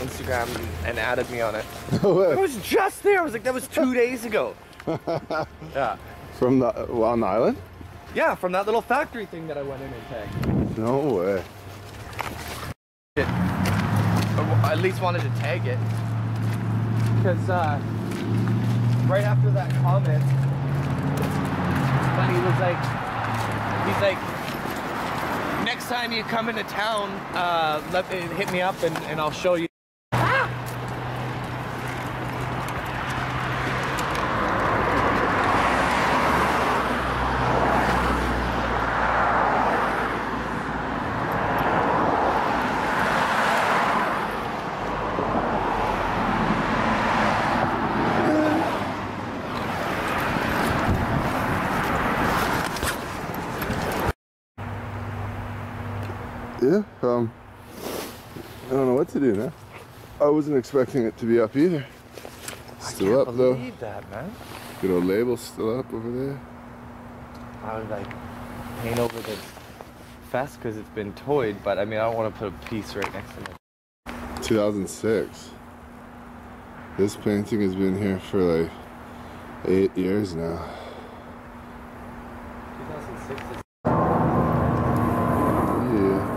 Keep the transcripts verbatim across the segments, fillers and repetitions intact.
Instagram and added me on it. No way. I was just there. I was like, that was two days ago. Yeah. From the on the island? Yeah, from that little factory thing that I went in and tagged. No way. It, I at least wanted to tag it. Because uh, right after that comment, when he was like, he's like, next time you come into town, uh, let me, hit me up and, and I'll show you. Yeah, um, I don't know what to do now. I wasn't expecting it to be up either. Still up though. I can't believe that, man. Good old label still up over there. I would like paint over the fest because it's been toyed, but I mean, I don't want to put a piece right next to it. two thousand six. This painting has been here for like eight years now. two thousand six is Yeah.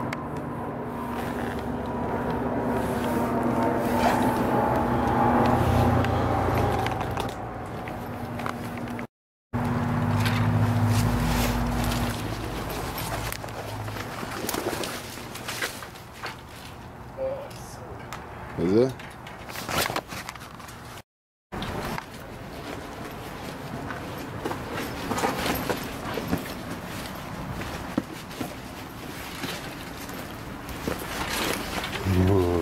Is it? Whoa.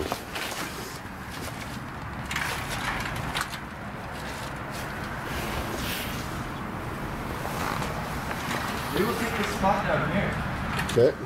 we will take this spot down here. Okay.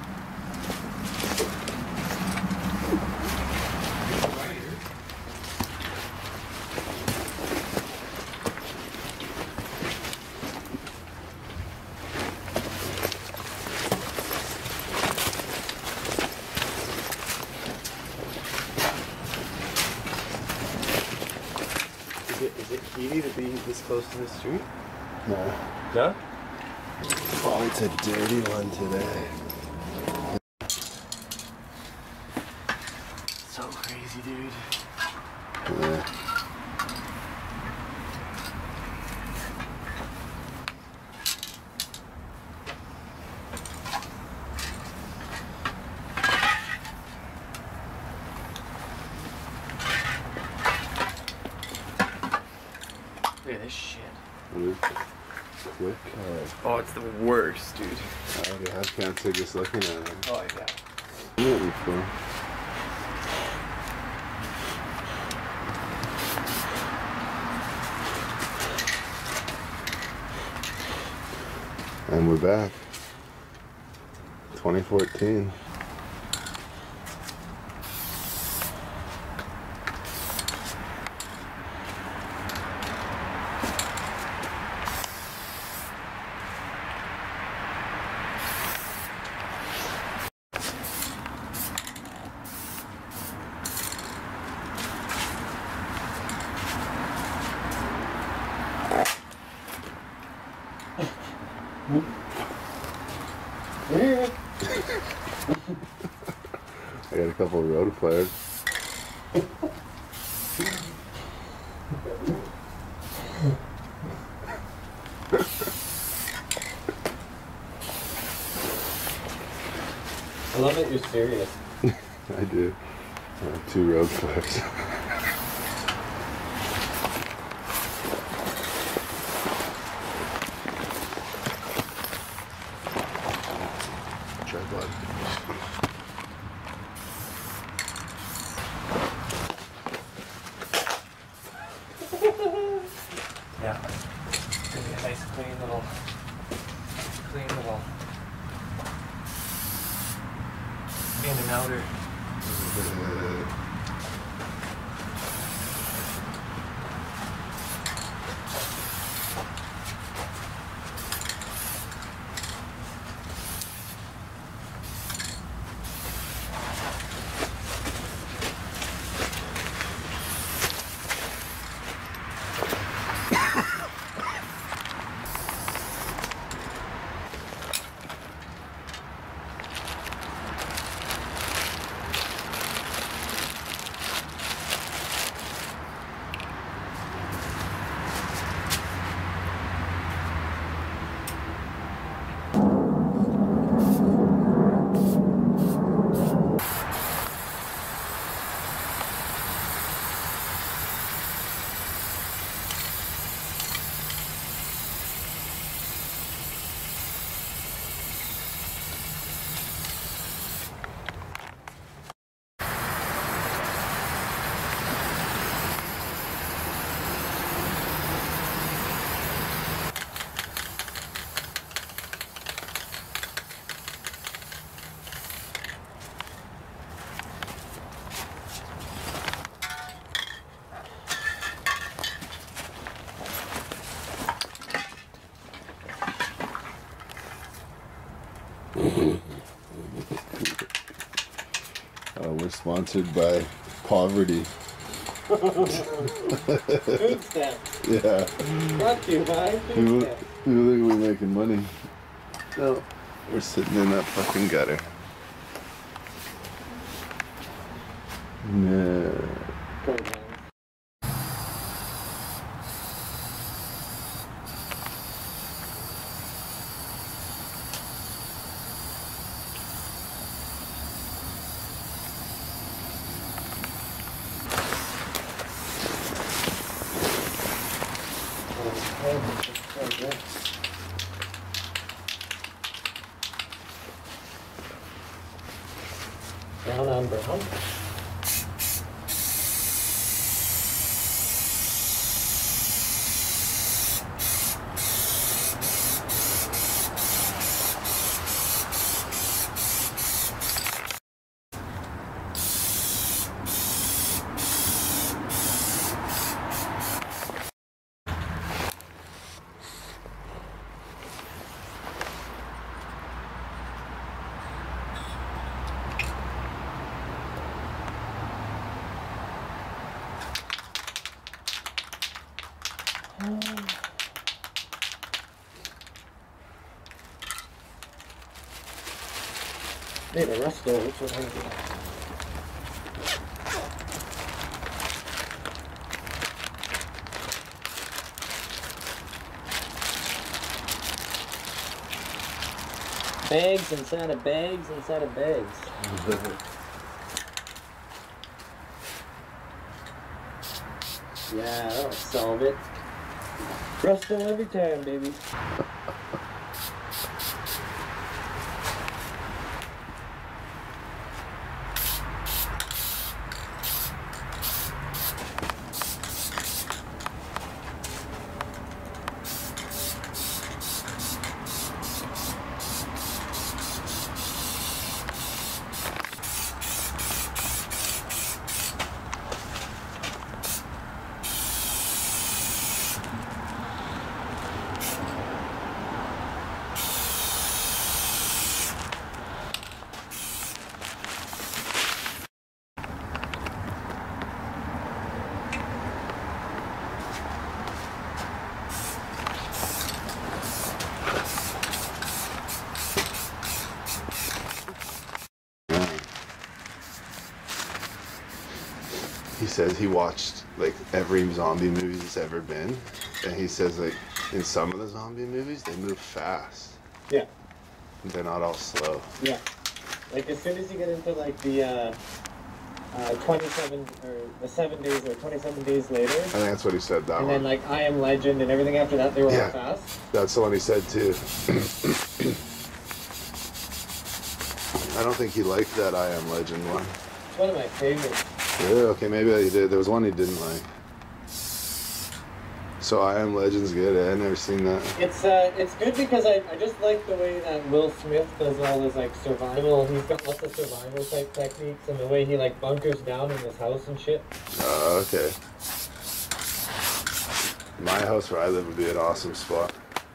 Is it, is it easy to be this close to the street? No. No? Oh, it's a dirty one today. So crazy, dude. Yeah. Look at this shit. Quick card. Oh, it's the worst, dude. I already have cancer just looking at it. Oh, yeah. Yeah, before. And we're back. twenty fourteen. I got a couple of road flares. I love that you're serious. I do. I have two road flares. Tripod. Yeah. It's gonna be a nice clean little, clean little in and outer. We're sponsored by poverty. Food stamps. Yeah. Brought to you by People, food stamps. people think we're making money. No, we're sitting in that fucking gutter. Yeah. Good, man. Brown on brown. Hey, the rest of it, what I do. Bags inside of bags inside of bags. Yeah, that'll solve it. Rusto every time, baby. He says he watched like every zombie movie that's ever been, and he says like in some of the zombie movies they move fast. Yeah. They're not all slow. Yeah. Like as soon as you get into like the uh, uh, twenty-seven or the seven days or twenty-seven days later. I think that's what he said. That and one. then like I Am Legend and everything after that, they were Yeah. all fast. That's the one he said too. I don't think he liked that I Am Legend one. It's one of my favorites. Really? Okay, maybe he did. There was one he didn't like. So I Am Legend's good. I've never seen that. It's uh, it's good because I, I just like the way that Will Smith does all his like survival. He's got lots of survival type techniques and the way he like bunkers down in his house and shit. Oh, okay. My house where I live would be an awesome spot.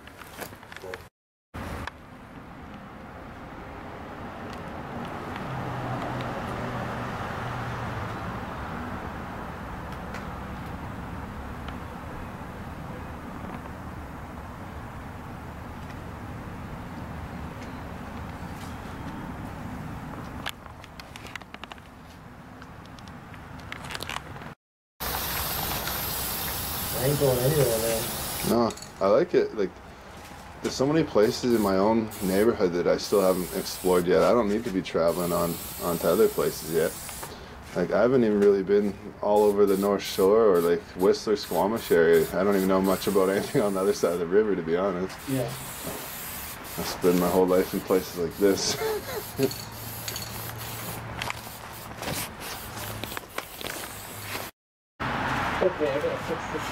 I ain't going anywhere, man. No, I like it. Like, there's so many places in my own neighborhood that I still haven't explored yet. I don't need to be traveling on onto other places yet. Like, I haven't even really been all over the North Shore or like Whistler, Squamish area. I don't even know much about anything on the other side of the river, to be honest. Yeah. I spend my whole life in places like this. Okay, I gotta fix this.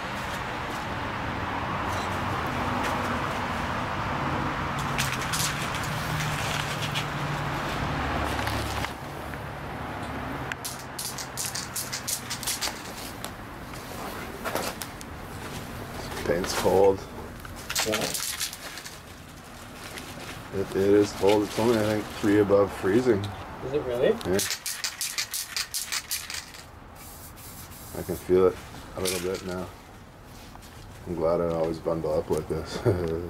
Paint's cold. Yeah. It, it is cold. It's only, I think, three above freezing. Is it really? Yeah. I can feel it a little bit now. I'm glad I always bundle up like this.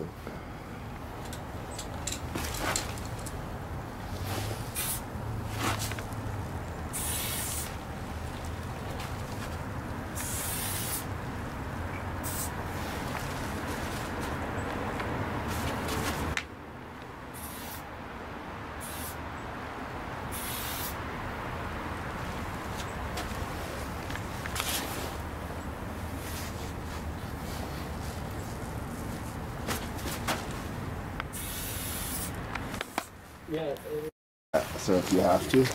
Yeah. So if you have to.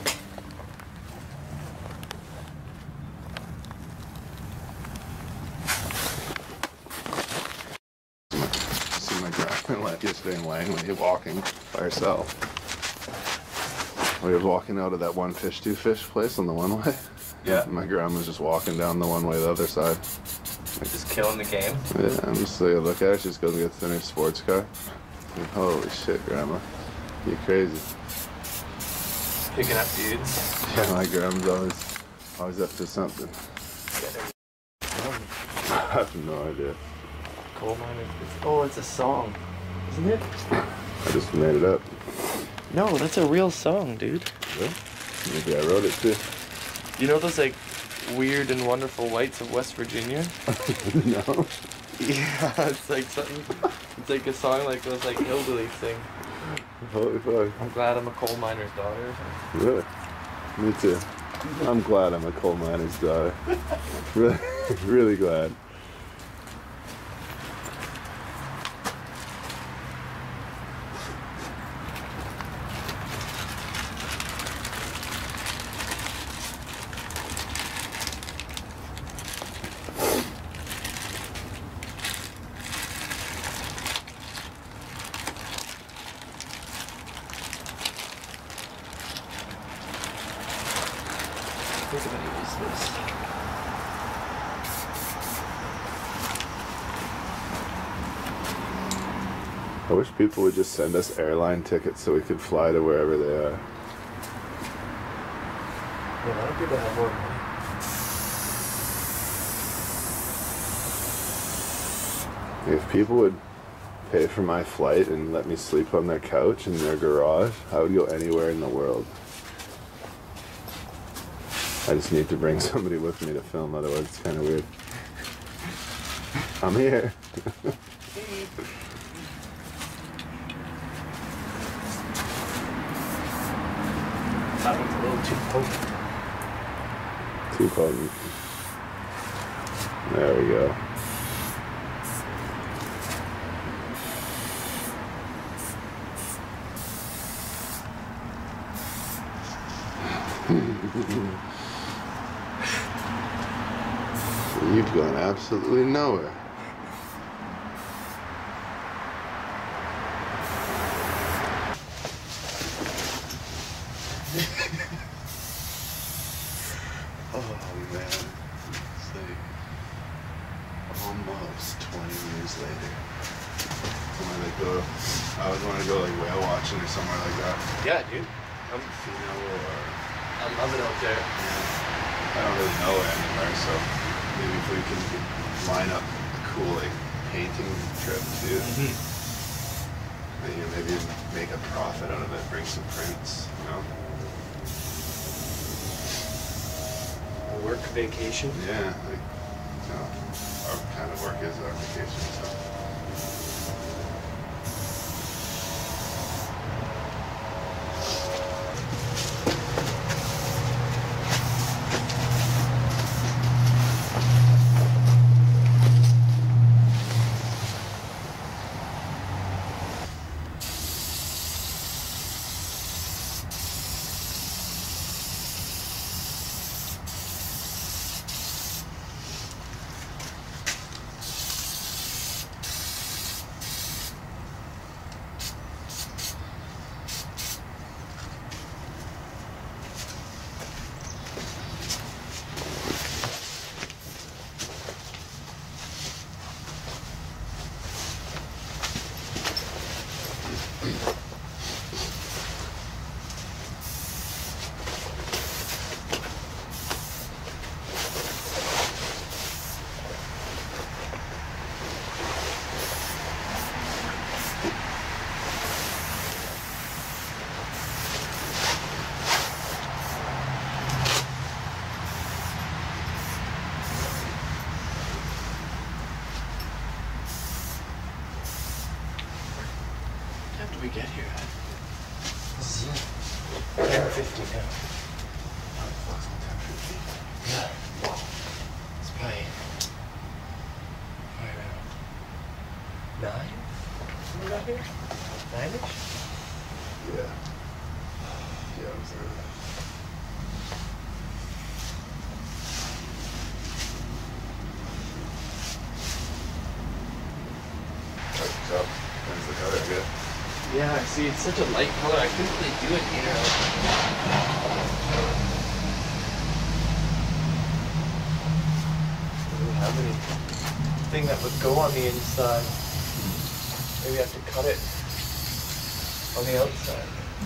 See my girlfriend yesterday in Langley walking by herself. We were walking out of that one fish, two fish place on the one way. Yeah. My grandma's just walking down the one way the other side. Just killing the game. Yeah, I'm just like, look at her. She just goes and gets in her sports car. Like, holy shit, grandma. You crazy. Picking up dudes. Yeah, my grandma's always, always up to something. I have no idea. Coal miners. Oh, it's a song, isn't it? I just made it up. No, that's a real song, dude. Really? Maybe I wrote it too. You know those like weird and wonderful whites of West Virginia? No. Yeah, it's like something. It's like a song like those like hillbillies sing. Holy fuck. I'm glad I'm a coal miner's daughter. Really? Me too. I'm glad I'm a coal miner's daughter. Really, really glad. I think I'm gonna use this. I wish people would just send us airline tickets so we could fly to wherever they are. Yeah, a lot of people have more money. If people would pay for my flight and let me sleep on their couch in their garage, I would go anywhere in the world. I just need to bring somebody with me to film, otherwise it's kind of weird. I'm here. That one's a little too potent. Too potent. There we go. You've gone absolutely nowhere. Oh man, it's like almost twenty years later. Somewhere like go, I would want to go like whale watching or somewhere like that. Yeah, dude. I'm, You know, or I love it out there. I don't really know anywhere, so maybe if we can line up a cool like painting trip too. Mm-hmm. And, you know, maybe make a profit out of it, bring some prints, you know. A work vacation. Yeah, like, you know, our kind of work is our vacation, so. get here at? This is it. ten fifty now. How the fuck's on ten fifty? Yeah. It's probably... probably around... nine? Something about here? Nine-ish? Yeah. Yeah, it was early. So, that's the color good. Yeah, see, it's such a light color. I couldn't really do it here. I don't have anything that would go on the inside. Maybe I have to cut it on the outside.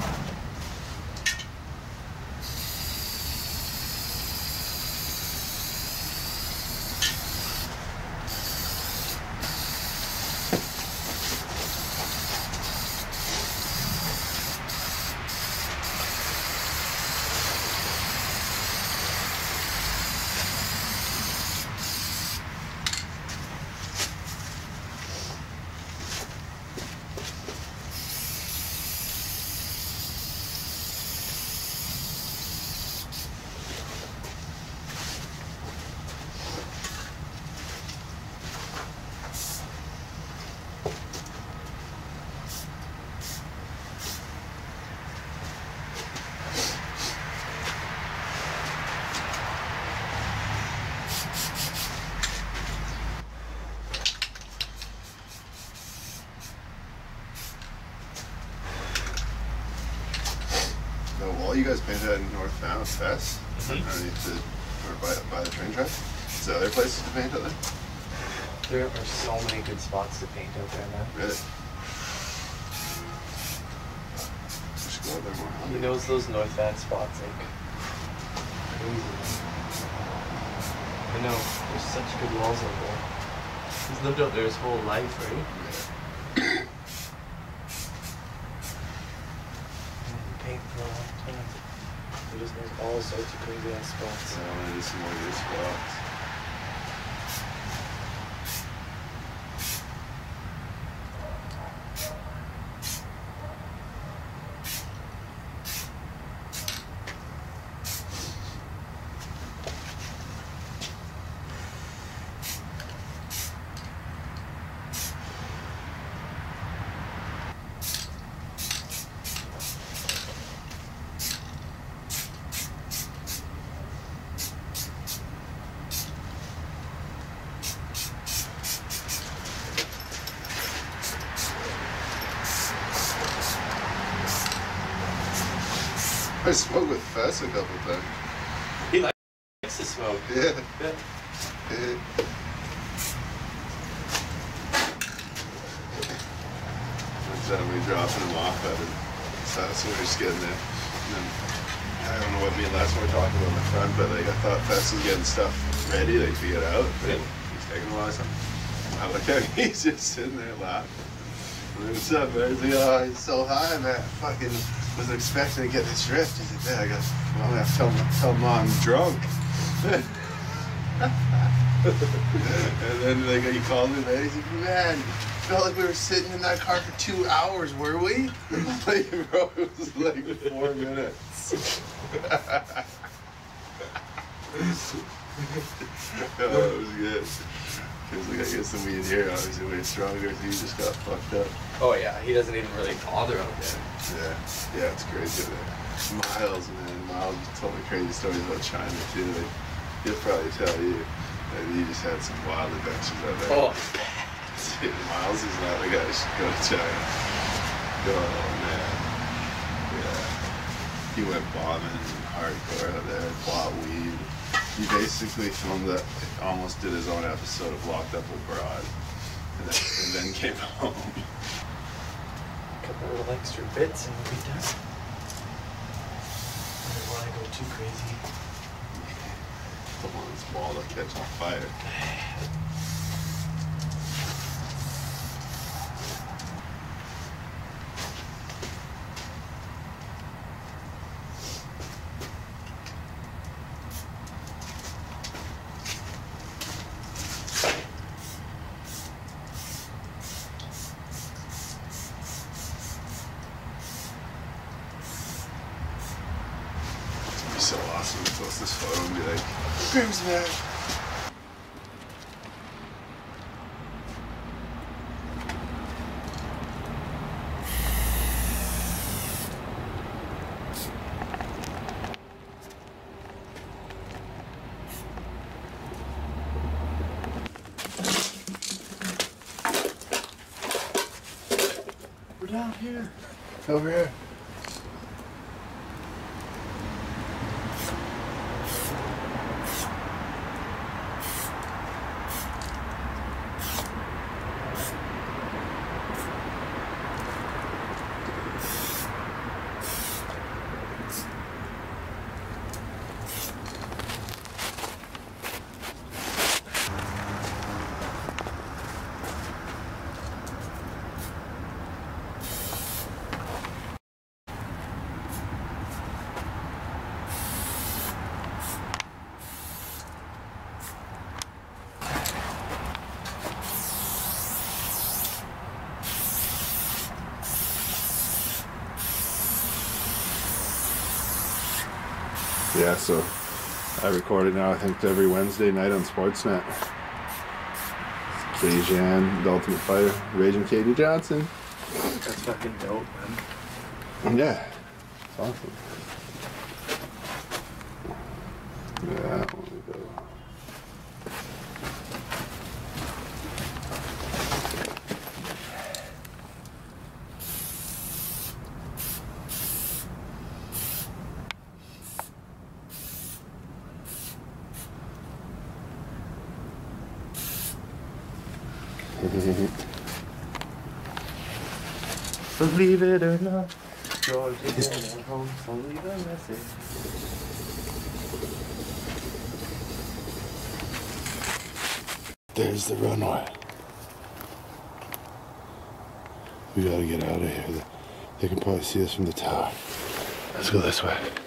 The wall you guys painted at North Falmouth Fest, Mhm. underneath the, or by, by the train track. Is there other places to paint out there? There are so many good spots to paint out there, man. Really? Just go out there more. He knows those North Van spots like crazy. I know, there's such good walls out there. He's lived out there his whole life, right? Yeah. And paint for a long time. He just knows all sorts of crazy ass spots. So I want to do some more of these spots. I smoked with Fess a couple times. He likes to smoke. Yeah. Yeah. Yeah. One time we dropping him off at it. So, so we were just getting there. And then, I don't know what me and Les were talking about in the front, but like I thought Fess was getting stuff ready, like to get out. But Yeah. he's taking a while. So I look at him, he's just sitting there laughing. And then, what's up, man? He's like, oh, he's so high, man. Fucking was expecting to get this drift. He's like, yeah, I got, well, I'm gonna have to tell him, tell him I'm drunk. And then like he called me later, he's like, man, felt like we were sitting in that car for two hours, were we? Like, bro, it was like four minutes. Oh, it was good. Because like, I guess the weed here obviously way stronger, so he just got fucked up. Oh yeah, he doesn't even really bother out there. Yeah, yeah, it's crazy out there. Miles, man, Miles told me crazy stories about China too. Like, he'll probably tell you that he just had some wild adventures out there. Oh, Dude, Miles is not the guy who should go to China. Oh man, yeah. He went bombing hardcore out there, bought weed. He basically filmed that, almost did his own episode of Locked Up Abroad, and then, and then came home. a couple little extra bits and we'll be done. I don't want to go too crazy. Don't want this ball to catch on fire. awesome to post this photo and be like, Grimsby. We're down here. Over here. Yeah, so I record it now, I think, every Wednesday night on Sportsnet. Katie Jan, the Ultimate Fighter, Raging Katie Johnson. That's fucking dope, man. Yeah, it's awesome. Yeah, that one we go. Believe it or not, George is in our home, so leave a message. There's the runway. We gotta get out of here. They can probably see us from the tower. Let's go this way.